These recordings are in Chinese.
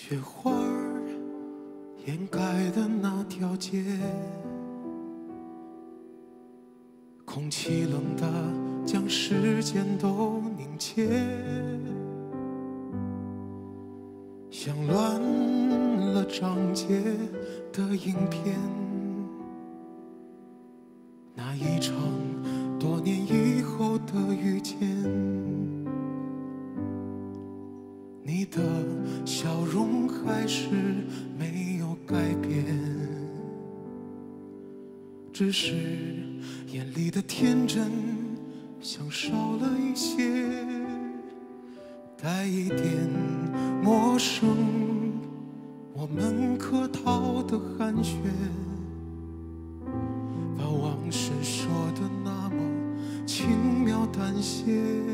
雪花儿掩盖的那条街，空气冷得将时间都凝结，像乱了章节的影片，那一场多年以后的遇见，你的笑容还是没有改变，只是眼里的天真像少了一些，带一点陌生，我们客套的寒暄，把往事说得那么轻描淡写。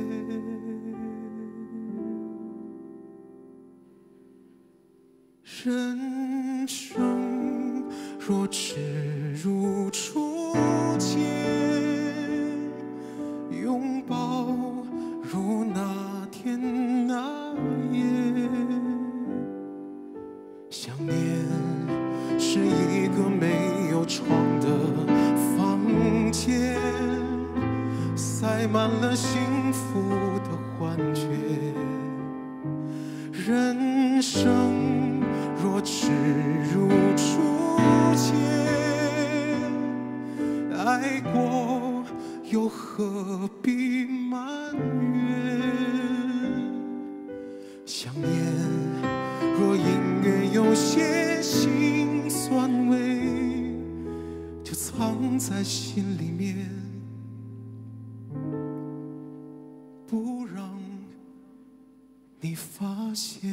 人生若只如初见，拥抱如那天那夜，想念是一个没有窗的房间，塞满了幸福的幻觉。人生若只如初见，爱过又何必埋怨？想念若隐约有些辛酸味，就藏在心里面，不让你发现。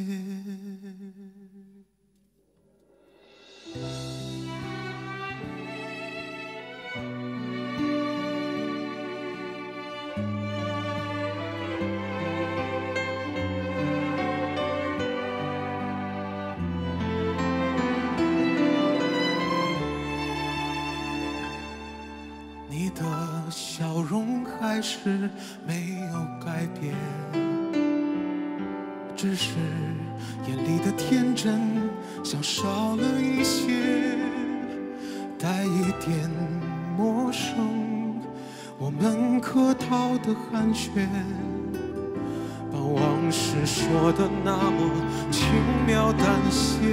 你的笑容还是没有改变，只是眼里的天真像少了一些，带一点陌生，我们客套的寒暄，把往事说得那么轻描淡写。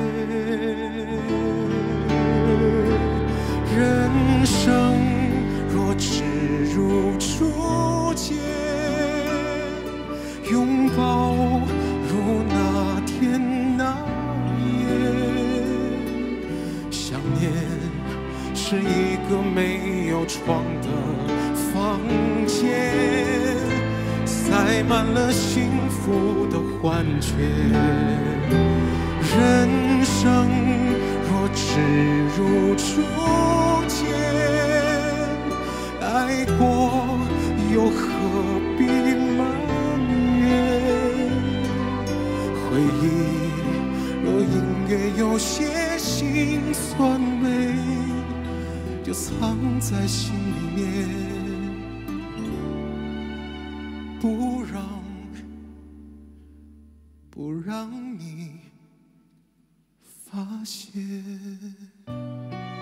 人生若只如初见，拥抱如那天那夜，想念是一个没有窗的房间，塞满了幸福的幻觉。人生若只如初见，爱过又何必埋怨？回忆若隐约有些辛酸味，就藏在心里面，不让你发现。